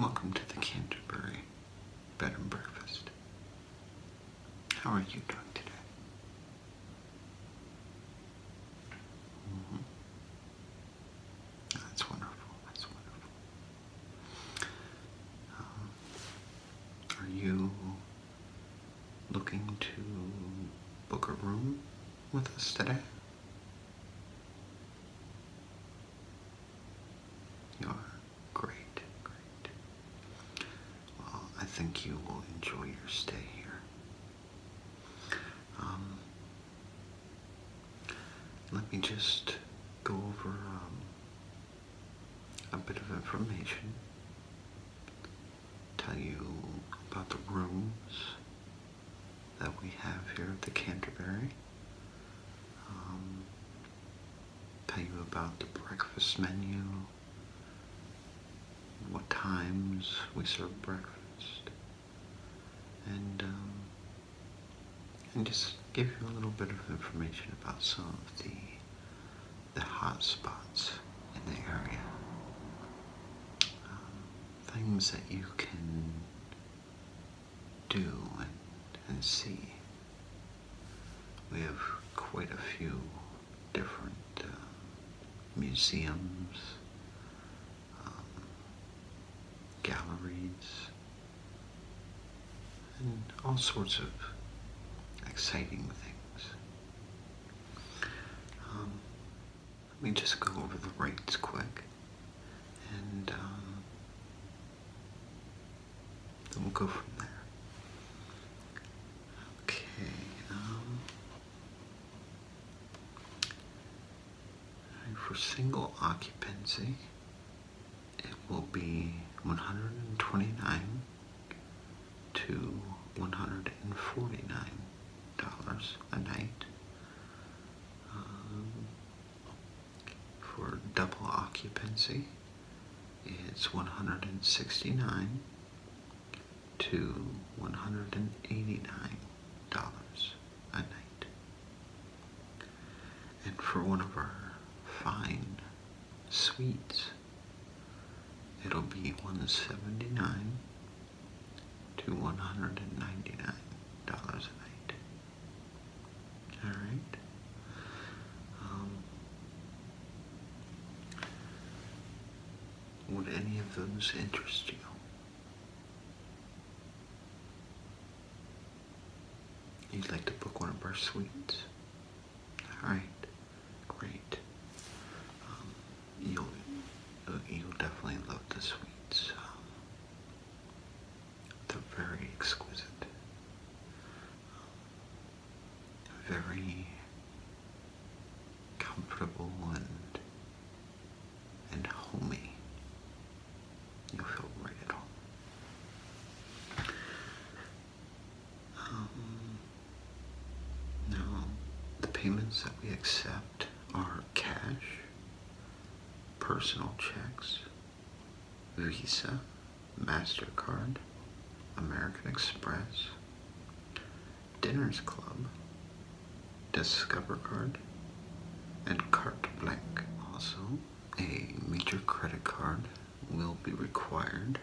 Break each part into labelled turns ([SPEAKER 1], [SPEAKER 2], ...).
[SPEAKER 1] Welcome to the Canterbury Bed and Breakfast. How are you doing today? That's wonderful. That's wonderful. Are you looking to book a room with us today? You are? Great, great. Well, I think you will enjoy your stay here. Let me just go over a bit of information, tell you about the rooms that we have here at the Canterbury, tell you about the breakfast menu, what times we serve breakfast, and just give you a little bit of information about some of the hot spots in the area. Things that you can do and see. We have quite a few different museums, galleries, and all sorts of exciting things. Let me just go over the rates quick, and then we'll go from there. Okay. For single occupancy, it will be $129 to $149 a night. For double occupancy, it's $169 to $189 a night. And for one of our fine suites, it'll be $179 to $199 a night. All right. Would any of those interest you? You'd like to book one of our suites? All right. Great. You'll definitely love the suites. They're very exquisite. Very comfortable and homey. You'll feel right at home. Now, the payments that we accept are cash, personal checks, Visa, MasterCard, American Express, Diners Club, Discover Card, and Carte Blanche. Also, a major credit card will be required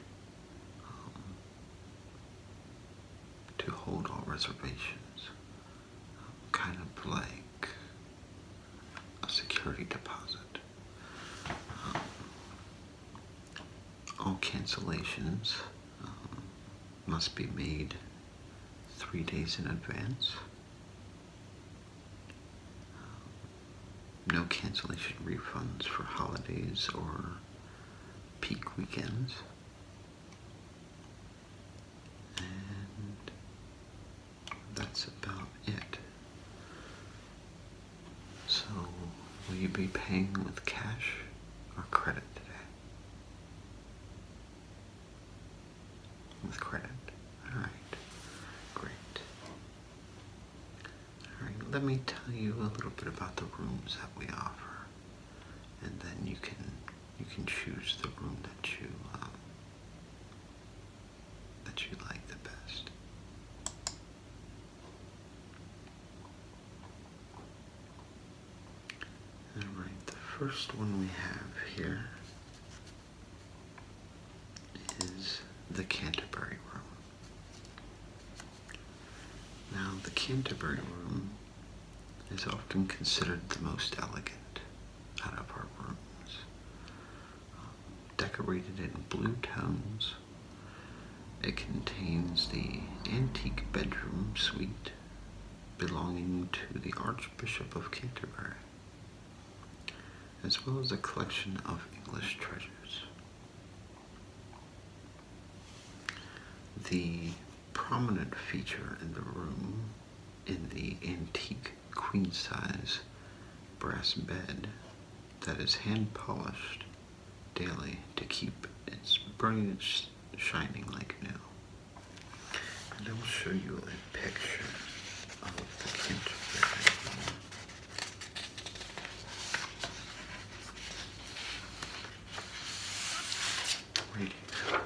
[SPEAKER 1] to hold all reservations, kind of like a security deposit. All cancellations must be made 3 days in advance. No cancellation refunds for holidays or peak weekends. And that's about it. So, will you be paying with cash or credit today? With credit. All right. Great. All right. Let me tell you a little bit about the rooms that we offer, and then you can choose the room that you like the best. All right. The first one we have here is the Canterbury Room. Now, the Canterbury Room is often considered the most elegant out of our rooms. Decorated in blue tones, it contains the antique bedroom suite belonging to the Archbishop of Canterbury, as well as a collection of English treasures. The prominent feature in the room in the antique queen-size brass bed that is hand-polished daily to keep its brilliance shining like new. And I will show you a picture of the Canterbury room. Right here.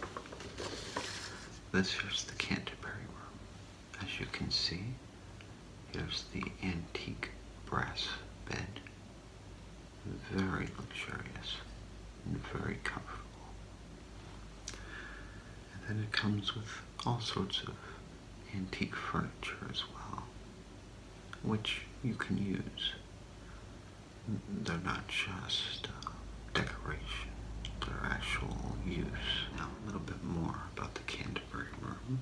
[SPEAKER 1] This is the Canterbury room. As you can see, here's the antique brass bed. Very luxurious and very comfortable. And then it comes with all sorts of antique furniture as well, which you can use. They're not just decoration, they're actual use. Now, a little bit more about the Canterbury room.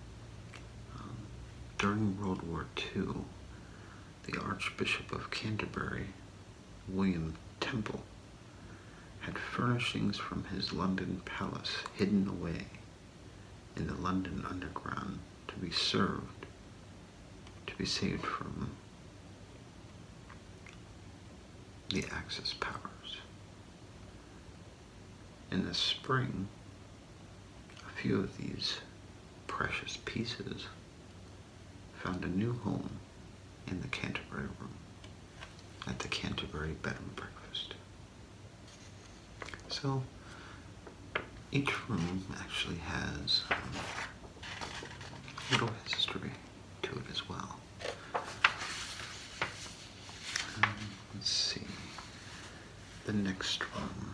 [SPEAKER 1] During World War II, the Archbishop of Canterbury, William Temple, had furnishings from his London palace hidden away in the London Underground to be saved from the Axis powers. In the spring, a few of these precious pieces found a new home in the Canterbury room at the Canterbury Bed and Breakfast. So each room actually has a little history to it as well. Let's see, the next room.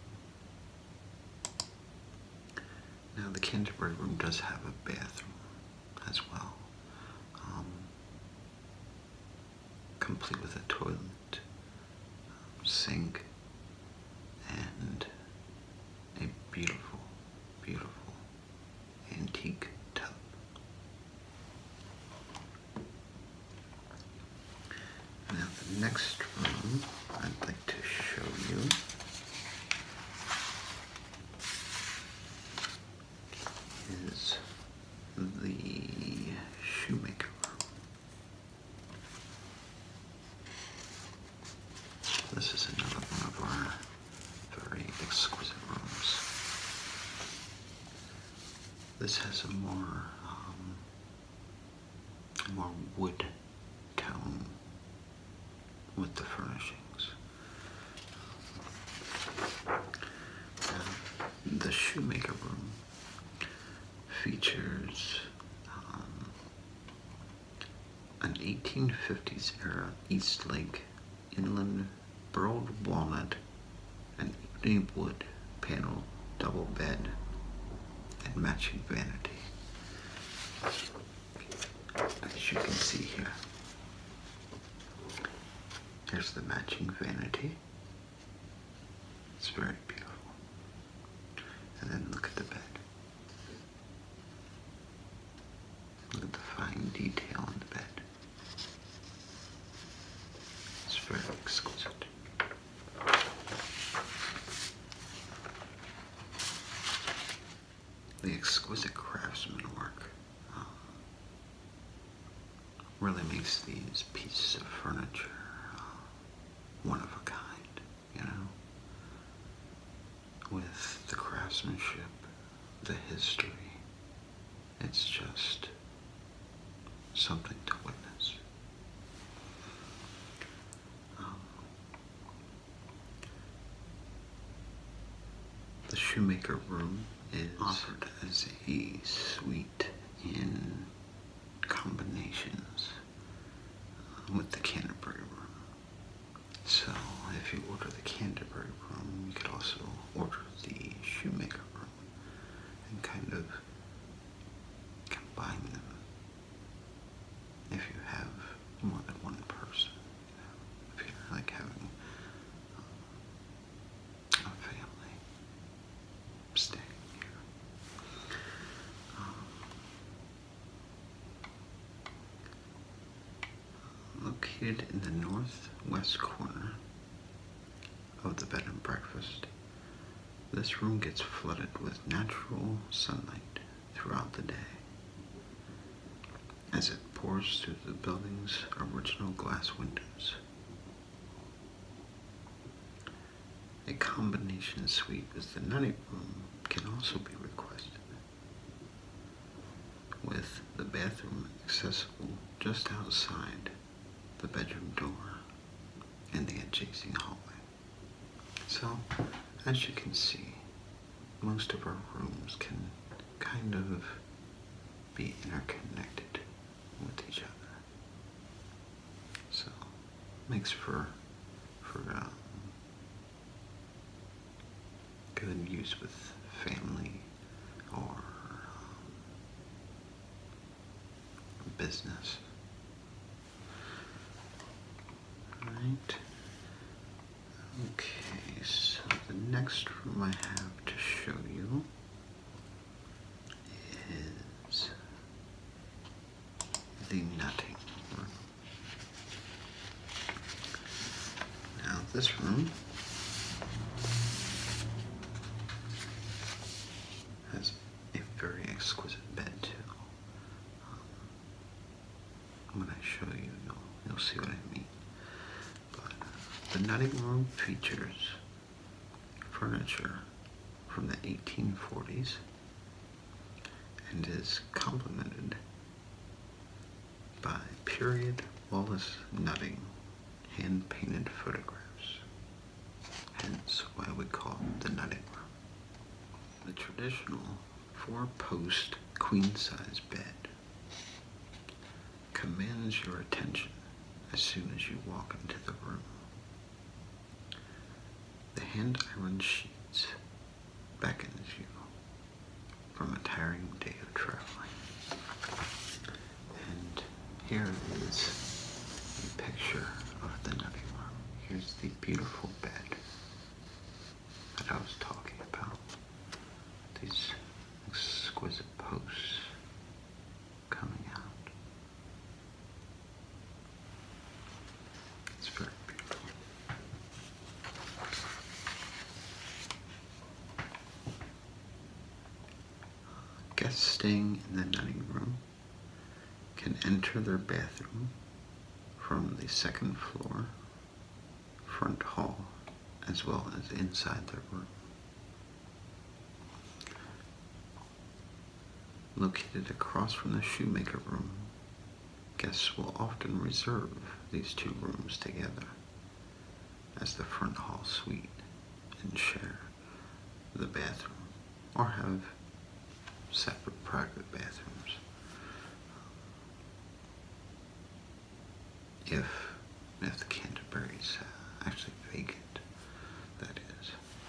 [SPEAKER 1] Now, the Canterbury room does have a bathroom as well, complete with a toilet, sink, and a beautiful, beautiful antique tub. Now, the next room I'd like to show you is the shoemaker room. This is another one of our very exquisite rooms. This has a more wood tone with the furnishings. The shoemaker room features an 1850s era Eastlake inland burled walnut and ebony wood panel double bed and matching vanity. As you can see here, here's the matching vanity. It's very beautiful. And then look at the bed. Look at the fine detail in the bed. It's very exquisite. The exquisite craftsmanship really makes these pieces of furniture one of a kind, you know? With the craftsmanship, the history, it's just something to witness. The shoemaker room is offered as a suite in combinations with the Canterbury room. So if you order the Canterbury room, you could also order the shoemaker room and kind Located in the northwest corner of the bed and breakfast, this room gets flooded with natural sunlight throughout the day as it pours through the building's original glass windows. A combination suite with the nutting room can also be requested, with the bathroom accessible just outside the bedroom door in the adjacent hallway. So, as you can see, most of our rooms can kind of be interconnected with each other. So, makes for good use with family or business. Right. Okay, so the next room I have to show you is the nutting room. Now this room has a very exquisite bed too. When I show you, you'll see what I mean. But the nutting room features furniture from the 1840s and is complemented by period Wallace nutting hand-painted photographs, hence why we call it the nutting room. The traditional 4-post queen-size bed commands your attention as soon as you walk into the room. The hand-ironed sheets beckons you from a tiring day of traveling. And here is a picture of the nutting room. Here's the beautiful bed that I was talking about. These exquisite posts coming out. It's very beautiful. Guests staying in the nutting room can enter their bathroom from the second floor front hall as well as inside their room. Located across from the shoemaker room, guests will often reserve these two rooms together as the front hall suite and share the bathroom or have separate private bathrooms if the Canterbury's actually vacant, that is.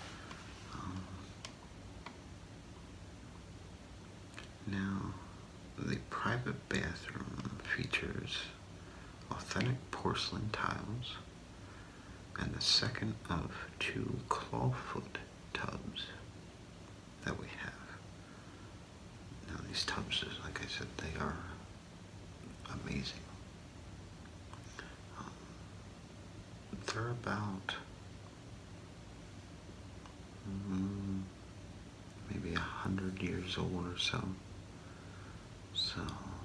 [SPEAKER 1] Now, the private bathroom features authentic porcelain tiles and the second of 2 clawfoot tubs that we have. Now these tubs, like I said, they are amazing. They're about maybe 100 years old or so. So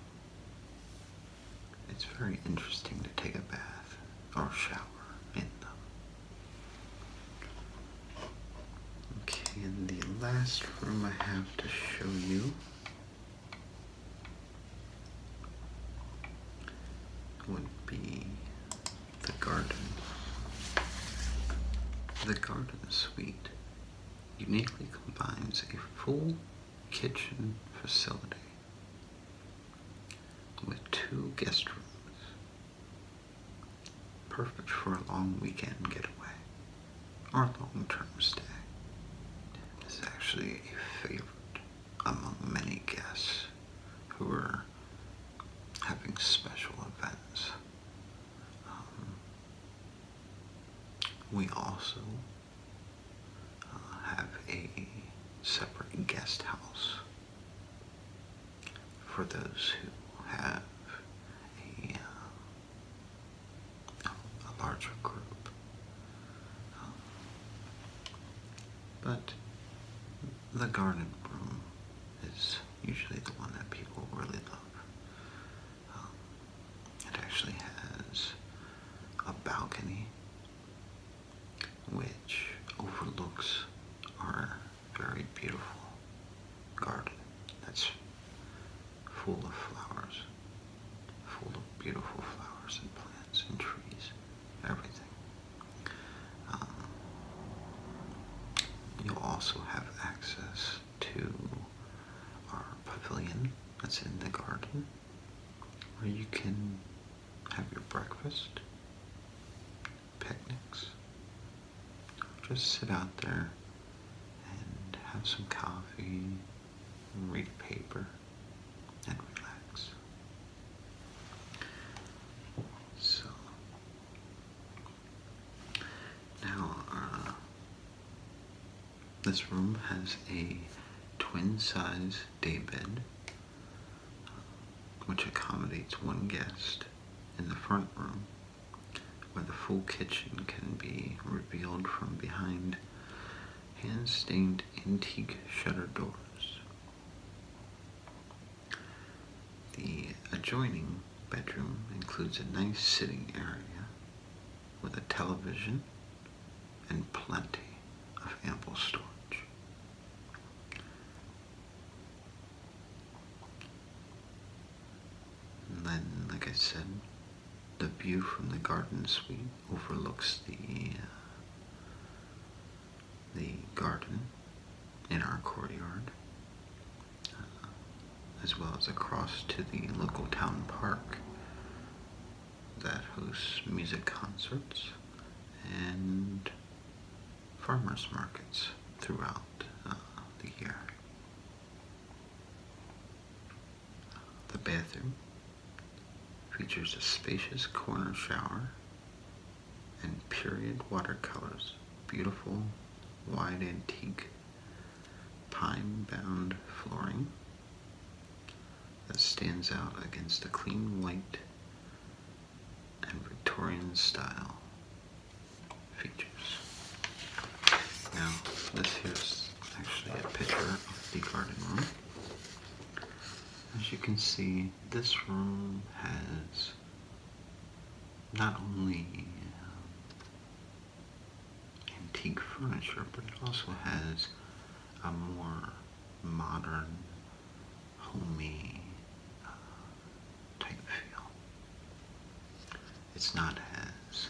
[SPEAKER 1] it's very interesting to take a bath or shower in them. Okay, and the last room I have to show you would be the garden. The garden suite uniquely combines a full kitchen facility with 2 guest rooms, perfect for a long weekend getaway or long-term stay. It is actually a favorite among many guests who are having special events. We also have a separate guest house for those who have larger group. But the garden room is usually the one that people really love. It actually has a balcony which overlooks our very beautiful garden that's full of flowers, full of beautiful flowers and plants and trees, everything. You'll also have access to our pavilion that's in the garden, where you can have your breakfast, picnics, just sit out there and have some coffee, and read a paper, and relax. So, now this room has a twin-size daybed, which accommodates one guest in the front room, where the full kitchen can be revealed from behind hand-stained antique shutter doors. The adjoining bedroom includes a nice sitting area with a television and plenty of ample storage. And then, like I said, the view from the garden suite overlooks the garden in our courtyard, as well as across to the local town park that hosts music concerts and farmers markets throughout the year. The bathroom features a spacious corner shower and period watercolors, beautiful wide antique pine-bound flooring that stands out against the clean white and Victorian style features. Now, this here's actually a picture of the garden room. As you can see, this room has not only antique furniture, but it also has a more modern, homey type feel. It's not as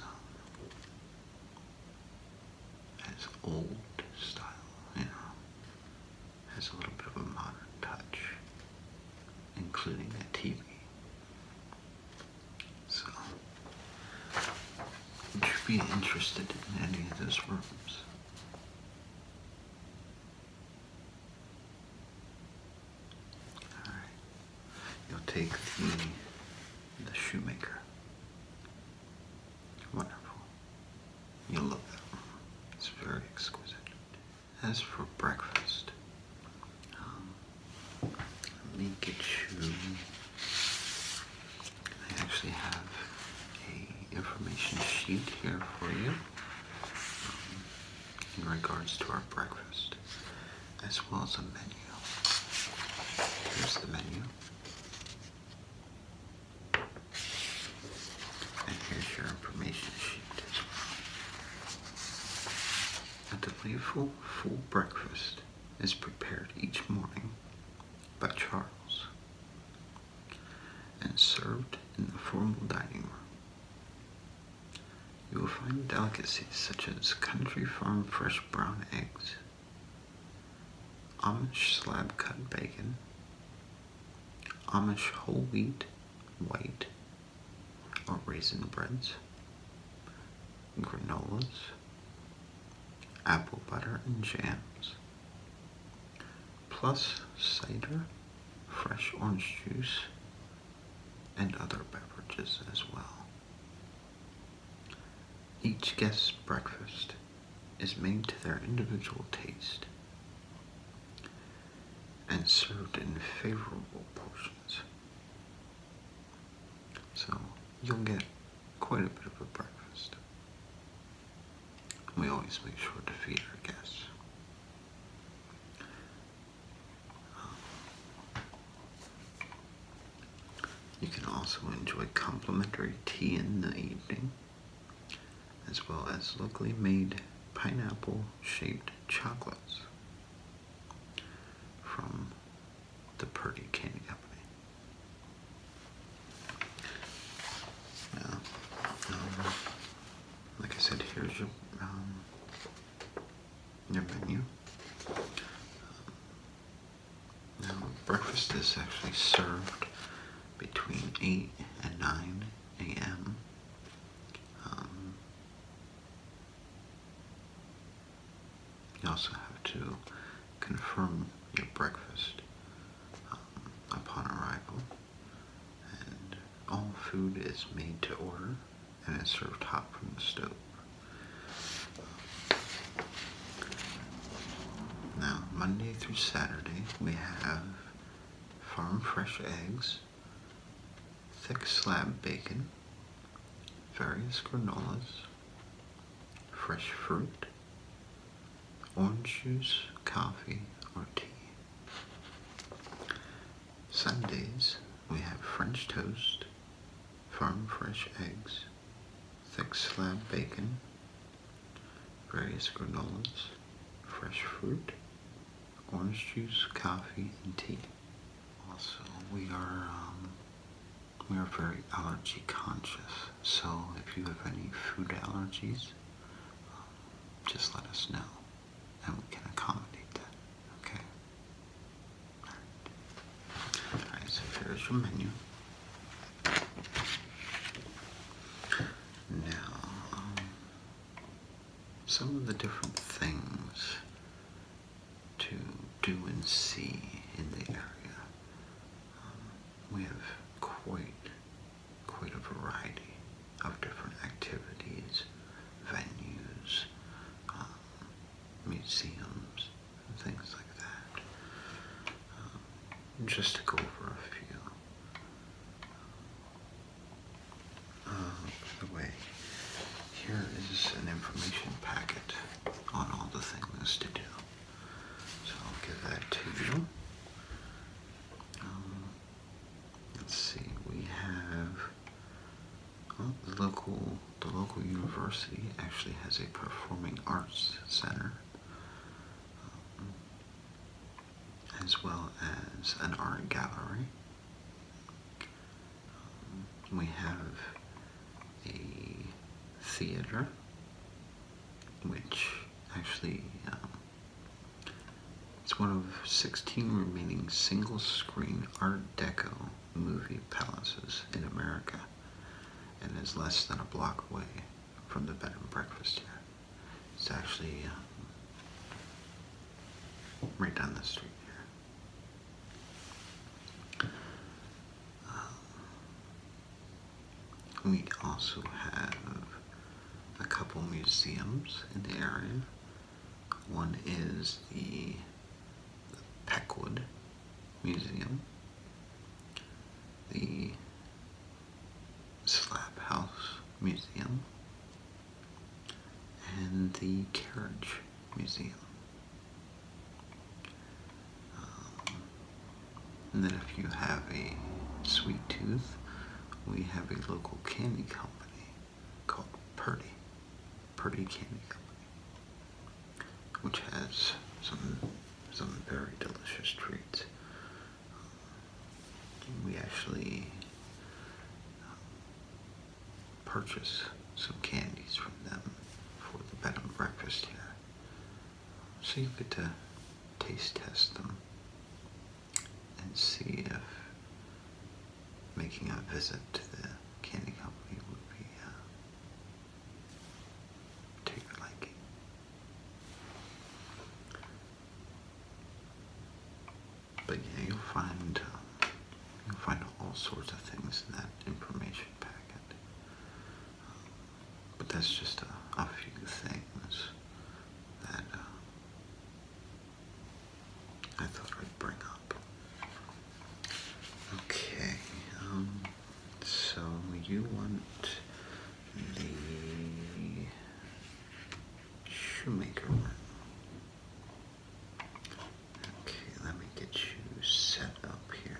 [SPEAKER 1] old style, you know. It has a little bit of a modern touch, including a TV. So, would you be interested in any of those rooms? Alright. You'll take the shoemaker. Wonderful. You'll love that room. It's very exquisite. As for breakfast, let me get you, I actually have a information sheet here for you in regards to our breakfast, as well as a menu. Here's the menu. And here's your information sheet as well. A delightful full breakfast is prepared each morning by Charles and served in the formal dining room. You will find delicacies such as Country Farm fresh brown eggs, Amish slab-cut bacon, Amish whole wheat, white, or raisin breads, granolas, apple butter and jams, plus cider, fresh orange juice, and other beverages as well. Each guest's breakfast is made to their individual taste and served in favorable portions. So you'll get quite a bit of a breakfast. We always make sure to feed our guests. You can also enjoy complimentary tea in the evening, as well as locally made pineapple-shaped chocolates from the Purdy Candy Company. Now, like I said, here's your menu. Now, breakfast is actually served between 8 and 9 a.m. You also have to confirm your breakfast upon arrival, and all food is made to order and is served hot from the stove. Now, Monday through Saturday, we have farm fresh eggs, thick slab bacon, various granolas, fresh fruit, orange juice, coffee, or tea. Sundays, we have French toast, farm fresh eggs, thick slab bacon, various granolas, fresh fruit, orange juice, coffee, and tea. Also, we are very allergy conscious, so if you have any food allergies, just let us know, and we can accommodate that, okay? Alright, so here's your menu. Now, some of the different things to do and see in the area. We have quite a variety of different activities, venues, museums, and things like that. Just to go over a few. By the way, here is an information packet on all the things to do. So I'll give that to you. Let's see, we have the local university actually has a performing arts center, as well as an art gallery. We have a theater, which actually it's one of 16 remaining single-screen Art Deco movie palaces in America, and is less than a block away from the bed and breakfast here. It's actually right down the street here. We also have a couple museums in the area. One is the Peckwood Museum, the Slab House Museum, and the Carriage Museum. And then if you have a sweet tooth, we have a local candy company called Purdy Candy Company, which has some very delicious treats. We actually purchase some candies from them for the bed and breakfast here, so you get to taste test them and see if making a visit to the candy company would be to your liking. But yeah, you'll find all sorts of things in that information packet. But that's just a few things that I thought I'd bring up. Okay, so you want the shoemaker room. Okay, let me get you set up here.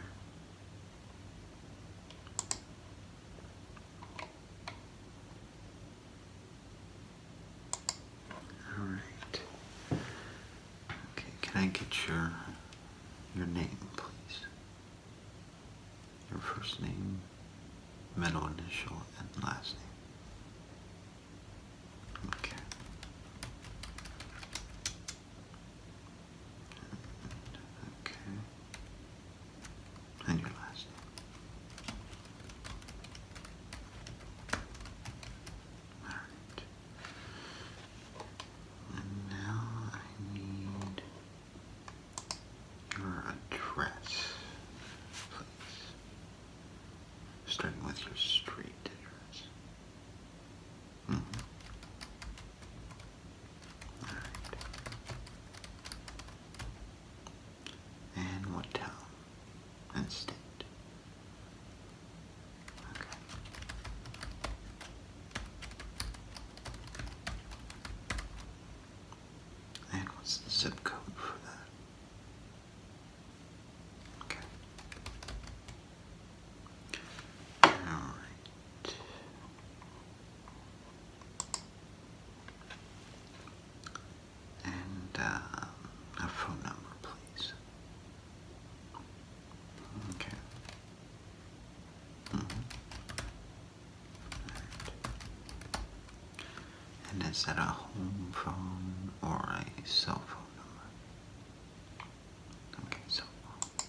[SPEAKER 1] Alright. Okay, can I get your name, please? Your first name, middle initial, and last name. Okay. Okay. And your last name. Alright. And now I need your address, please. Starting with your street address. Alright. And what town and state? Okay. And what's the zip code for that? Okay. Alright. And a phone number, please. Okay. And is that a home phone or a cell phone number? Okay, cell phone.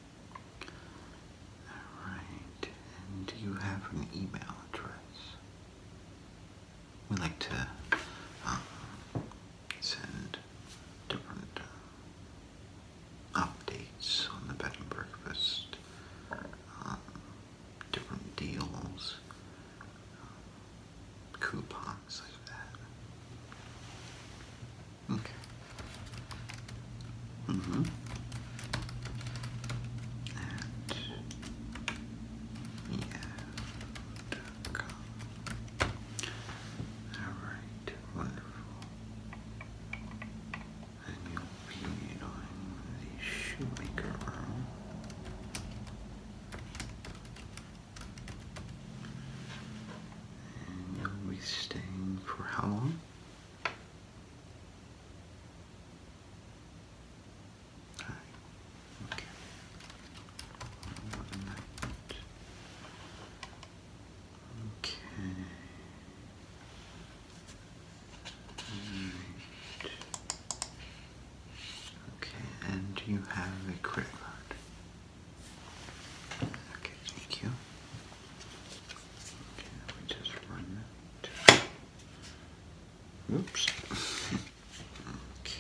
[SPEAKER 1] Alright, and do you have an email address? We like to send different updates on the bed and breakfast, different deals, coupons like that. Okay. And yeah.com. Alright, wonderful. And you'll be doing the shoemaker room. And you'll be staying for how long? Okay. One night. Okay. Right. Okay, and do you have a credit card? Okay, thank you. Okay, let me just run that. Oops. Okay.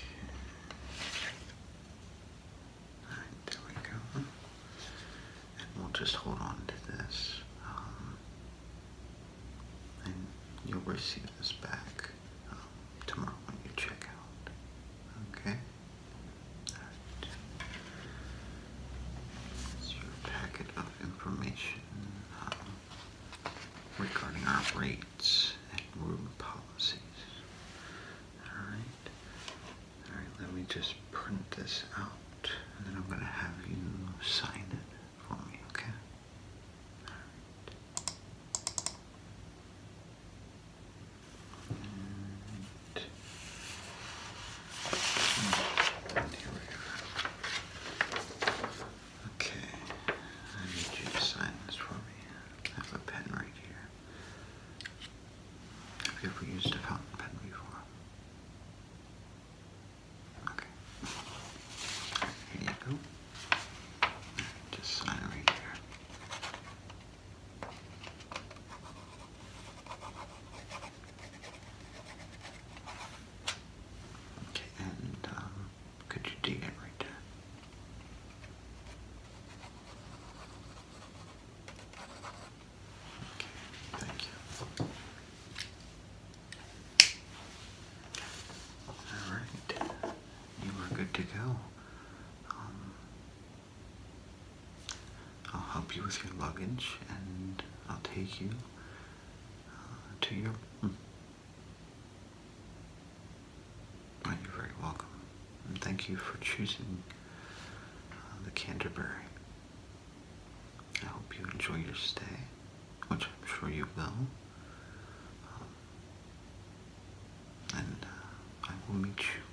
[SPEAKER 1] Alright, there we go. And we'll just hold on to this. And you'll receive this back tomorrow when you check out. Okay? Alright. It's your packet of information regarding our rates and room policies. Alright? Alright, let me just print this out, and then I'm going to have you sign it for me, okay? And here we go. Okay, I need you to sign this for me. I have a pen right here. Have you ever used a fountain pen before? Okay. Here you go. Just sign it right here. Okay, and could you date it right there? Okay, thank you. Alright, you are good to go. I'll help you with your luggage, and I'll take you to your room. thank you for choosing the Canterbury. I hope you enjoy your stay, which I'm sure you will. And I will meet you